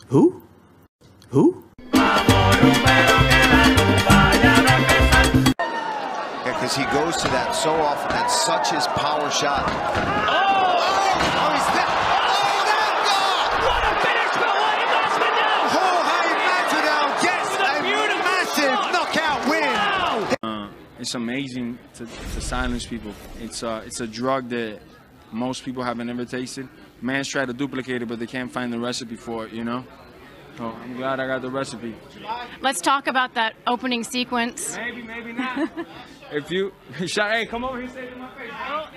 Who? Who? Because he goes to that so often. That's such his power shot. Oh, he's there. Oh, that God! What a finish for Jorge Masvidal! Jorge Masvidal gets a massive knockout win. Wow. It's amazing to silence people. It's a drug that most people haven't ever tasted. Man's try to duplicate it, but they can't find the recipe for it, you know? So I'm glad I got the recipe. Let's talk about that opening sequence. Maybe, maybe not. If you shot, hey, come over here, say it in my face.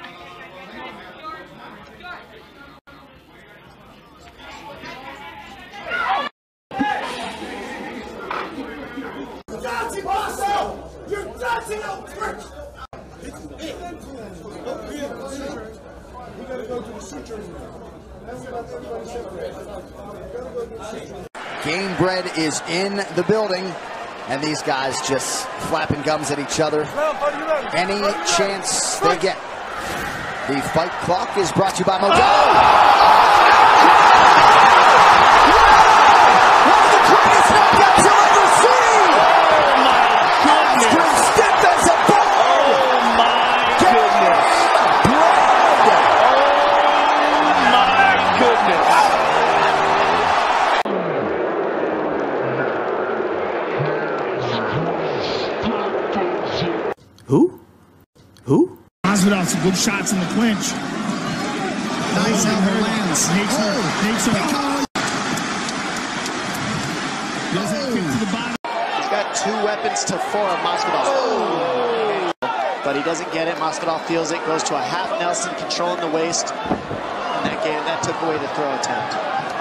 You're dancing out prick! We gotta go to the sutures. Gamebred is in the building, and these guys just flapping gums at each other. Any chance they get. The fight clock is brought to you by Mojo. One of the greatest knockouts you'll ever see! Osprey stiff as a ball! Oh my goodness! Who? Who? Masvidal some good shots in the clinch. Nice elbow lands. Takes He's got two weapons to four of Masvidal. But he doesn't get it. Masvidal feels it. Goes to a half Nelson, controlling the waist. And that took away the throw attempt.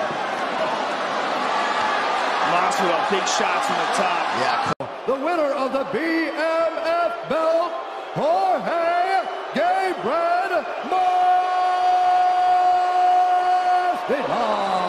Masvidal, big shots from the top. Yeah. The winner of the BMF belt, Jorge Gamebred Masvidal.